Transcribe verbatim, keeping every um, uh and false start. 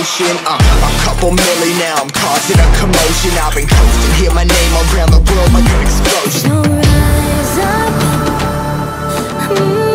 motion. uh, A couple milli now, I'm causing a commotion. I've been coasting, hear my name around the world like an explosion. So rise up, mm.